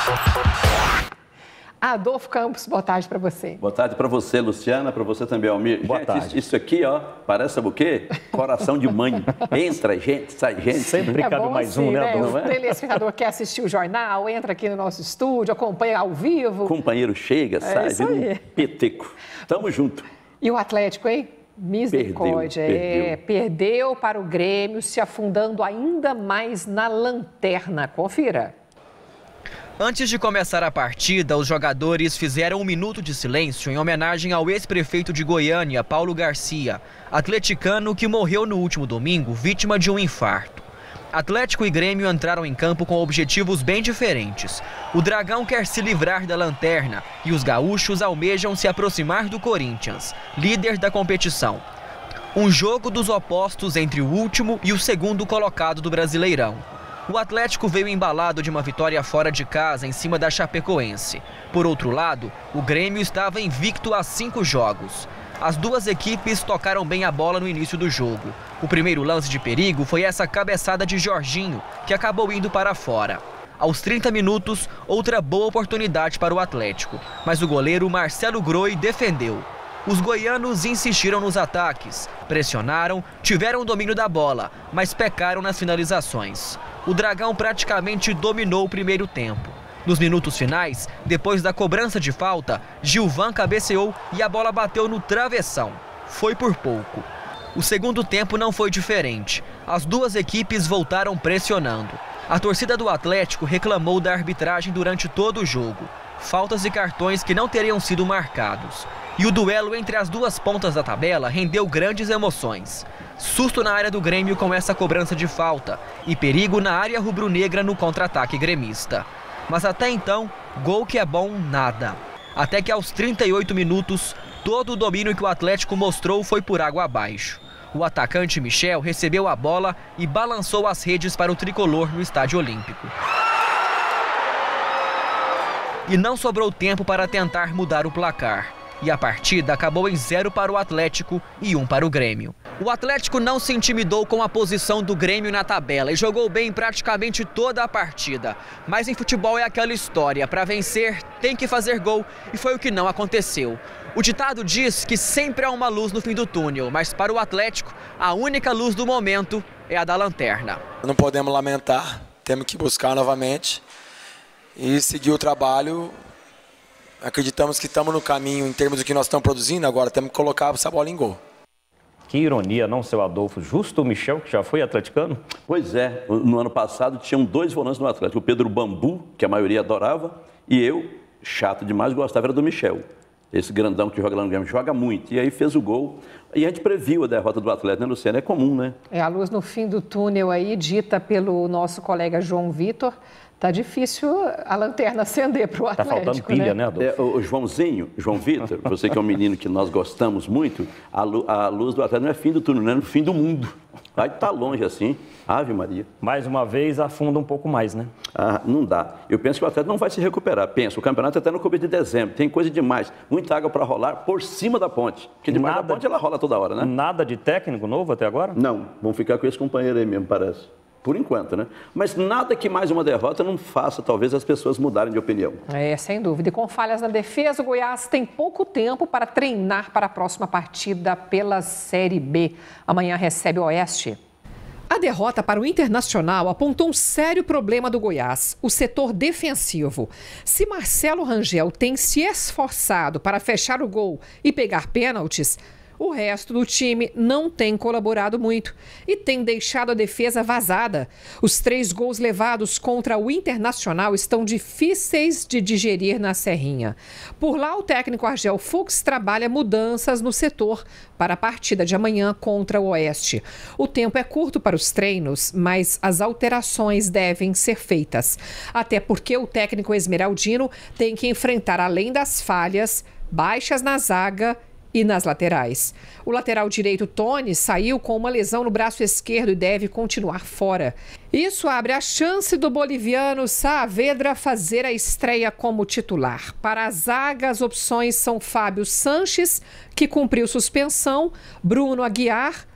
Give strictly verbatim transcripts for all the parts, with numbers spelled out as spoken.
Adolfo Campos, boa tarde para você. Boa tarde para você, Luciana, para você também, Almir. Boa gente, tarde. Isso, isso aqui, ó, parece o quê? Coração de mãe. Entra gente, sai gente. Sempre é cabe mais assim, um, né, né? Adolfo? O telespectador quer assistir o jornal, entra aqui no nosso estúdio, acompanha ao vivo. Companheiro chega, sai, isso vira um aí. peteco. Tamo junto. E o Atlético, hein? Misericórdia. Perdeu, é, perdeu para o Grêmio, se afundando ainda mais na lanterna. Confira. Antes de começar a partida, os jogadores fizeram um minuto de silêncio em homenagem ao ex-prefeito de Goiânia, Paulo Garcia, atleticano que morreu no último domingo, vítima de um infarto. Atlético e Grêmio entraram em campo com objetivos bem diferentes. O Dragão quer se livrar da lanterna e os gaúchos almejam se aproximar do Corinthians, líder da competição. Um jogo dos opostos entre o último e o segundo colocado do Brasileirão. O Atlético veio embalado de uma vitória fora de casa em cima da Chapecoense. Por outro lado, o Grêmio estava invicto a cinco jogos. As duas equipes tocaram bem a bola no início do jogo. O primeiro lance de perigo foi essa cabeçada de Jorginho, que acabou indo para fora. Aos trinta minutos, outra boa oportunidade para o Atlético, mas o goleiro Marcelo Groi defendeu. Os goianos insistiram nos ataques, pressionaram, tiveram o domínio da bola, mas pecaram nas finalizações. O Dragão praticamente dominou o primeiro tempo. Nos minutos finais, depois da cobrança de falta, Gilvan cabeceou e a bola bateu no travessão. Foi por pouco. O segundo tempo não foi diferente. As duas equipes voltaram pressionando. A torcida do Atlético reclamou da arbitragem durante todo o jogo. Faltas e cartões que não teriam sido marcados. E o duelo entre as duas pontas da tabela rendeu grandes emoções. Susto na área do Grêmio com essa cobrança de falta e perigo na área rubro-negra no contra-ataque gremista. Mas até então, gol que é bom, nada. Até que aos trinta e oito minutos, todo o domínio que o Atlético mostrou foi por água abaixo. O atacante Michel recebeu a bola e balançou as redes para o tricolor no Estádio Olímpico. E não sobrou tempo para tentar mudar o placar. E a partida acabou em zero para o Atlético e um para o Grêmio. O Atlético não se intimidou com a posição do Grêmio na tabela e jogou bem praticamente toda a partida. Mas em futebol é aquela história, para vencer tem que fazer gol e foi o que não aconteceu. O ditado diz que sempre há uma luz no fim do túnel, mas para o Atlético a única luz do momento é a da lanterna. Não podemos lamentar, temos que buscar novamente e seguir o trabalho. Acreditamos que estamos no caminho em termos do que nós estamos produzindo, agora temos que colocar essa bola em gol. Que ironia, não, seu Adolfo? Justo o Michel, que já foi atleticano? Pois é, no ano passado tinham dois volantes no Atlético. O Pedro Bambu, que a maioria adorava, e eu, chato demais, gostava era do Michel. Esse grandão que joga lá no Grêmio, joga muito. E aí fez o gol. E a gente previu a derrota do Atlético, né, Luciano? É comum, né? É a luz no fim do túnel aí, dita pelo nosso colega João Vitor. Tá difícil a lanterna acender para o Atlético, Tá faltando pilha, né, Adolfo? É, o Joãozinho, João Vitor, você que é um menino que nós gostamos muito, a, lu, a luz do Atlético não é fim do túnel, não é no fim do mundo. Vai estar longe assim, Ave Maria. Mais uma vez, afunda um pouco mais, né? Ah, não dá. Eu penso que o Atlético não vai se recuperar. Penso, o campeonato até no começo de dezembro, tem coisa demais. Muita água para rolar por cima da ponte. Porque debaixo Nada, da ponte ela rola toda hora, né? Nada de técnico novo até agora? Não, vão ficar com esse companheiro aí mesmo, parece. Por enquanto, né? Mas nada que mais uma derrota não faça, talvez, as pessoas mudarem de opinião. É, sem dúvida. E com falhas na defesa, o Goiás tem pouco tempo para treinar para a próxima partida pela Série B. Amanhã recebe o Oeste. A derrota para o Internacional apontou um sério problema do Goiás, o setor defensivo. Se Marcelo Rangel tem se esforçado para fechar o gol e pegar pênaltis, o resto do time não tem colaborado muito e tem deixado a defesa vazada. Os três gols levados contra o Internacional estão difíceis de digerir na Serrinha. Por lá, o técnico Argel Fux trabalha mudanças no setor para a partida de amanhã contra o Oeste. O tempo é curto para os treinos, mas as alterações devem ser feitas. Até porque o técnico esmeraldino tem que enfrentar, além das falhas, baixas na zaga e nas laterais. O lateral direito, Tony, saiu com uma lesão no braço esquerdo e deve continuar fora. Isso abre a chance do boliviano Saavedra fazer a estreia como titular. Para a zaga, as opções são Fábio Sanches, que cumpriu suspensão, Bruno Aguiar,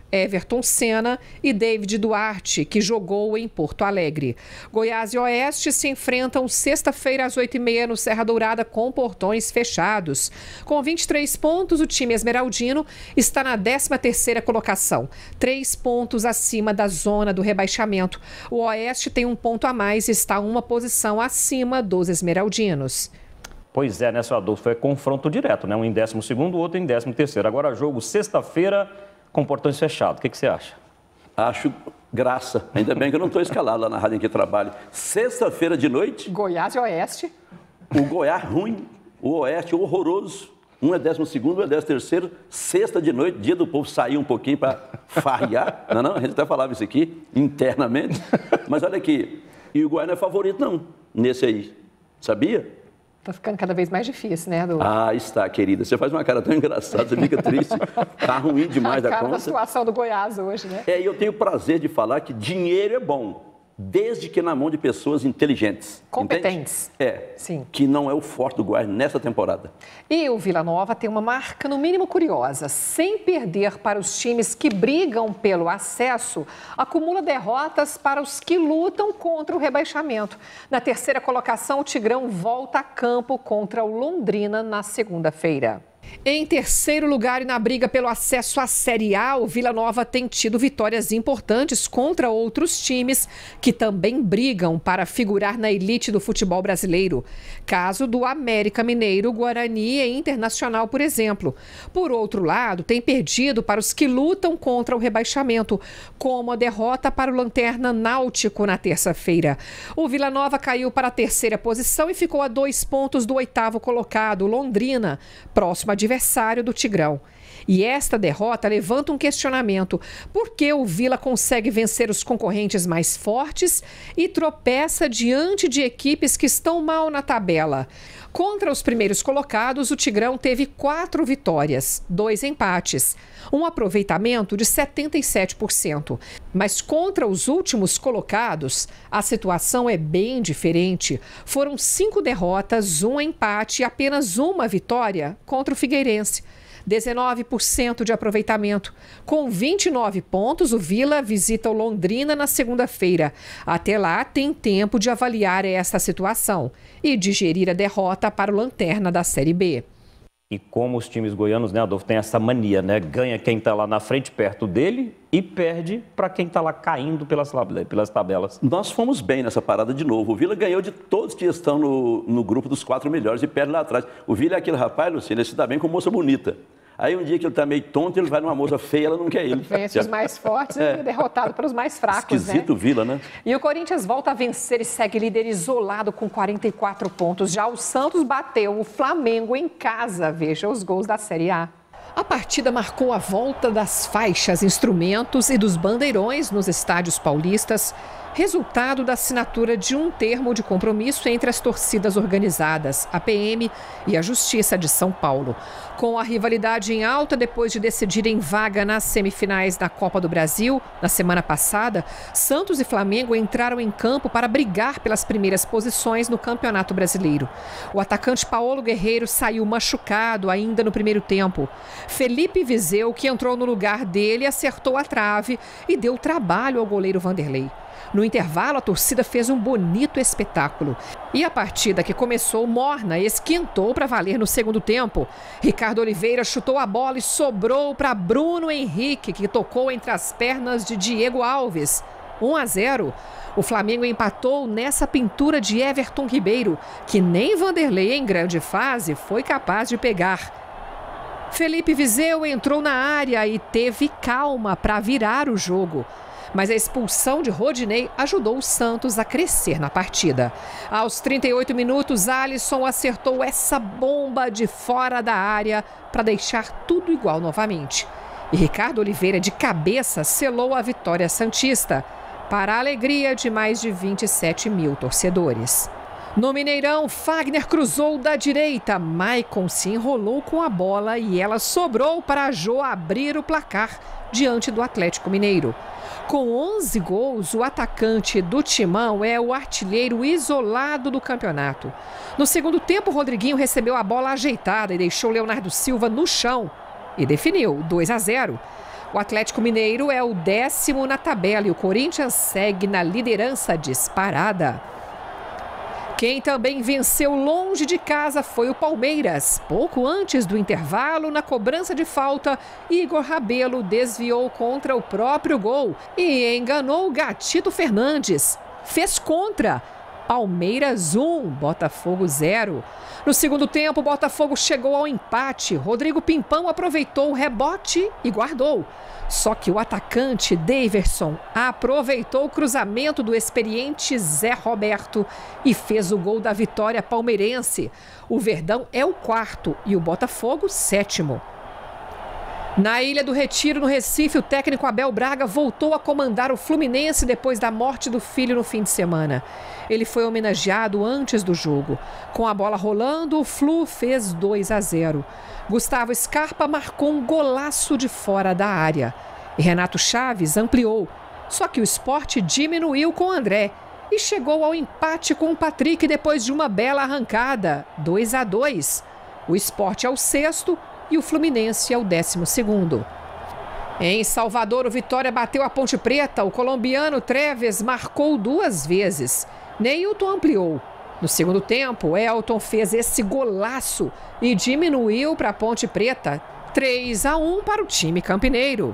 Everton Senna e David Duarte, que jogou em Porto Alegre. Goiás e Oeste se enfrentam sexta-feira às oito e meia no Serra Dourada com portões fechados. Com vinte e três pontos, o time esmeraldino está na décima terceira colocação, três pontos acima da zona do rebaixamento. O Oeste tem um ponto a mais e está uma posição acima dos esmeraldinos. Pois é, né, seu Adolfo? É confronto direto, né? Um em décimo segundo, o outro em décimo terceiro. Agora, jogo sexta-feira com portões fechados. O que, que você acha? Acho graça. Ainda bem que eu não estou escalado lá na rádio em que trabalho. Sexta-feira de noite. Goiás e Oeste. O Goiás ruim, o Oeste horroroso. Um é décimo segundo, um é décimo terceiro. Sexta de noite, dia do povo sair um pouquinho para farrear. Não, não, a gente até falava isso aqui internamente. Mas olha aqui, e o Goiás não é favorito não, nesse aí. Sabia? Tá ficando cada vez mais difícil, né, Adolfo? Ah, está, querida. Você faz uma cara tão engraçada, você fica triste. Tá ruim demais da conta. A cara da situação do Goiás hoje, né? É, e eu tenho o prazer de falar que dinheiro é bom, desde que na mão de pessoas inteligentes. Competentes. Entende? É, sim. Que não é o forte do Goiás nessa temporada. E o Vila Nova tem uma marca, no mínimo, curiosa. Sem perder para os times que brigam pelo acesso, acumula derrotas para os que lutam contra o rebaixamento. Na terceira colocação, o Tigrão volta a campo contra o Londrina na segunda-feira. Em terceiro lugar e na briga pelo acesso à Série A, o Vila Nova tem tido vitórias importantes contra outros times que também brigam para figurar na elite do futebol brasileiro. Caso do América Mineiro, Guarani e Internacional, por exemplo. Por outro lado, tem perdido para os que lutam contra o rebaixamento, como a derrota para o Lanterna Náutico na terça-feira. O Vila Nova caiu para a terceira posição e ficou a dois pontos do oitavo colocado, Londrina, próximo adversário do Tigrão. E esta derrota levanta um questionamento: por que o Vila consegue vencer os concorrentes mais fortes e tropeça diante de equipes que estão mal na tabela? Contra os primeiros colocados, o Tigrão teve quatro vitórias, dois empates, um aproveitamento de setenta e sete por cento. Mas contra os últimos colocados, a situação é bem diferente. Foram cinco derrotas, um empate e apenas uma vitória contra o Figueirense. dezenove por cento de aproveitamento. Com vinte e nove pontos, o Vila visita o Londrina na segunda-feira. Até lá, tem tempo de avaliar esta situação e digerir a derrota para o Lanterna da Série B. E como os times goianos, né, Adolfo, tem essa mania, né? Ganha quem está lá na frente, perto dele, e perde para quem está lá caindo pelas, pelas tabelas. Nós fomos bem nessa parada de novo. O Vila ganhou de todos que estão no, no grupo dos quatro melhores e perde lá atrás. O Vila é aquele rapaz, Luciano, ele se dá bem com moça bonita. Aí um dia que ele está meio tonto, ele vai numa moça feia, ela não quer ele. Vence os mais fortes e é derrotado pelos mais fracos, Esquisito, né? o Vila, né? E o Corinthians volta a vencer e segue líder isolado com quarenta e quatro pontos. Já o Santos bateu o Flamengo em casa. Veja os gols da Série A. A partida marcou a volta das faixas, instrumentos e dos bandeirões nos estádios paulistas, resultado da assinatura de um termo de compromisso entre as torcidas organizadas, a P M e a Justiça de São Paulo. Com a rivalidade em alta depois de decidirem vaga nas semifinais da Copa do Brasil, na semana passada, Santos e Flamengo entraram em campo para brigar pelas primeiras posições no Campeonato Brasileiro. O atacante Paulo Guerreiro saiu machucado ainda no primeiro tempo. Felipe Viseu, que entrou no lugar dele, acertou a trave e deu trabalho ao goleiro Vanderlei. No intervalo, a torcida fez um bonito espetáculo. E a partida, que começou morna, esquentou para valer no segundo tempo. Ricardo Oliveira chutou a bola e sobrou para Bruno Henrique, que tocou entre as pernas de Diego Alves. um a zero. O Flamengo empatou nessa pintura de Everton Ribeiro, que nem Vanderlei, em grande fase, foi capaz de pegar. Felipe Viseu entrou na área e teve calma para virar o jogo. Mas a expulsão de Rodinei ajudou o Santos a crescer na partida. Aos trinta e oito minutos, Alisson acertou essa bomba de fora da área para deixar tudo igual novamente. E Ricardo Oliveira, de cabeça, selou a vitória santista, para a alegria de mais de vinte e sete mil torcedores. No Mineirão, Fagner cruzou da direita. Maicon se enrolou com a bola e ela sobrou para Jô abrir o placar diante do Atlético Mineiro. Com onze gols, o atacante do Timão é o artilheiro isolado do campeonato. No segundo tempo, Rodriguinho recebeu a bola ajeitada e deixou Leonardo Silva no chão e definiu dois a zero. O Atlético Mineiro é o décimo na tabela e o Corinthians segue na liderança disparada. Quem também venceu longe de casa foi o Palmeiras. Pouco antes do intervalo, na cobrança de falta, Igor Rabelo desviou contra o próprio gol e enganou o Gatito Fernandes. Fez contra. Palmeiras um, Botafogo zero. No segundo tempo, o Botafogo chegou ao empate. Rodrigo Pimpão aproveitou o rebote e guardou. Só que o atacante Daverson aproveitou o cruzamento do experiente Zé Roberto e fez o gol da vitória palmeirense. O Verdão é o quarto e o Botafogo sétimo. Na Ilha do Retiro, no Recife, o técnico Abel Braga voltou a comandar o Fluminense depois da morte do filho no fim de semana. Ele foi homenageado antes do jogo. Com a bola rolando, o Flu fez dois a zero. Gustavo Scarpa marcou um golaço de fora da área. E Renato Chaves ampliou. Só que o Sport diminuiu com o André e chegou ao empate com o Patrick depois de uma bela arrancada, dois a dois. O Sport é o sexto e o Fluminense é o décimo segundo. Em Salvador, o Vitória bateu a Ponte Preta. O colombiano Treves marcou duas vezes. Neilton ampliou. No segundo tempo, Elton fez esse golaço e diminuiu para a Ponte Preta. três a um para o time campineiro.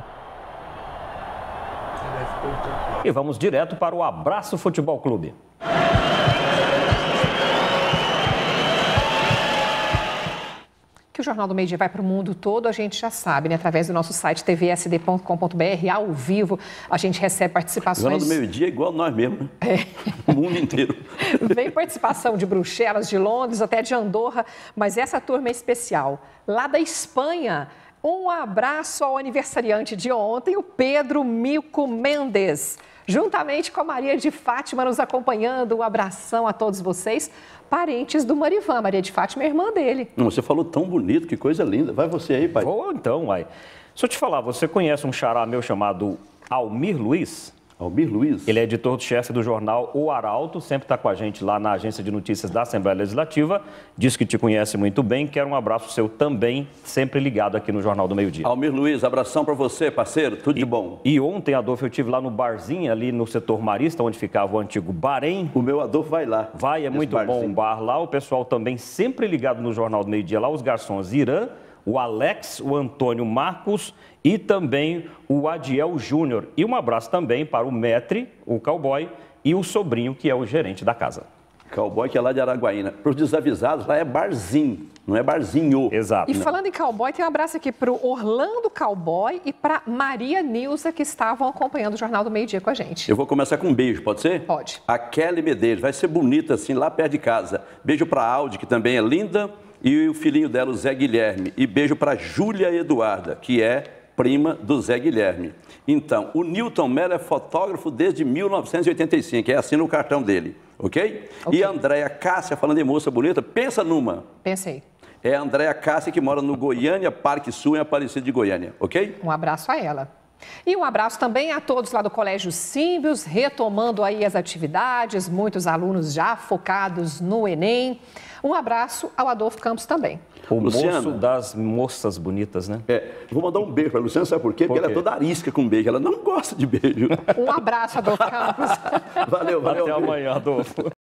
E vamos direto para o Abraço Futebol Clube. Que o Jornal do Meio Dia vai para o mundo todo, a gente já sabe, né? Através do nosso site t v s d ponto com ponto b r, ao vivo, a gente recebe participações... O Jornal do Meio Dia é igual nós mesmos, né? É. O mundo inteiro. Vem participação de Bruxelas, de Londres, até de Andorra, mas essa turma é especial. Lá da Espanha, um abraço ao aniversariante de ontem, o Pedro Milco Mendes. Juntamente com a Maria de Fátima nos acompanhando, um abração a todos vocês. Parentes do Marivan. Maria de Fátima é irmã dele. Você falou tão bonito, que coisa linda. Vai você aí, pai. Vou então, uai. Deixa eu te falar, você conhece um xará meu chamado Almir Luiz? Almir Luiz? Ele é editor-chefe do jornal O Arauto, sempre está com a gente lá na agência de notícias da Assembleia Legislativa. Diz que te conhece muito bem, quero um abraço seu também, sempre ligado aqui no Jornal do Meio Dia. Almir Luiz, abração para você, parceiro, tudo e, de bom. E ontem, Adolfo, eu estive lá no barzinho, ali no setor marista, onde ficava o antigo Bahrein. O meu Adolfo vai lá. Vai, é muito barzinho. Bom o bar lá, o pessoal também sempre ligado no Jornal do Meio Dia, lá os garçons Irã, o Alex, o Antônio Marcos e também o Adiel Júnior. E um abraço também para o Metre, o cowboy, e o sobrinho, que é o gerente da casa. Cowboy, que é lá de Araguaína. Para os desavisados, lá é barzinho, não é barzinho. Exato. E falando em cowboy, tem um abraço aqui para o Orlando Cowboy e para Maria Nilza, que estavam acompanhando o Jornal do Meio Dia com a gente. Eu vou começar com um beijo, pode ser? Pode. A Kelly Medeiros, vai ser bonita assim, lá perto de casa. Beijo para a Audi, que também é linda, e o filhinho dela, o Zé Guilherme. E beijo para a Júlia Eduarda, que é prima do Zé Guilherme. Então, o Newton Mello é fotógrafo desde mil novecentos e oitenta e cinco, é assim no cartão dele, ok? okay. E a Andréia Cássia, falando em moça bonita, pensa numa. Pensei. É a Andréia Cássia, que mora no Goiânia, Parque Sul, em Aparecida de Goiânia, ok? Um abraço a ela. E um abraço também a todos lá do Colégio Símbios, retomando aí as atividades, muitos alunos já focados no Enem. Um abraço ao Adolfo Campos também. O Luciana, moço das moças bonitas, né? É, vou mandar um beijo para a Luciana, sabe por quê? Porque por quê? Ela é toda arisca com beijo, ela não gosta de beijo. Um abraço, Adolfo Campos. Valeu, valeu. Até amanhã, Adolfo.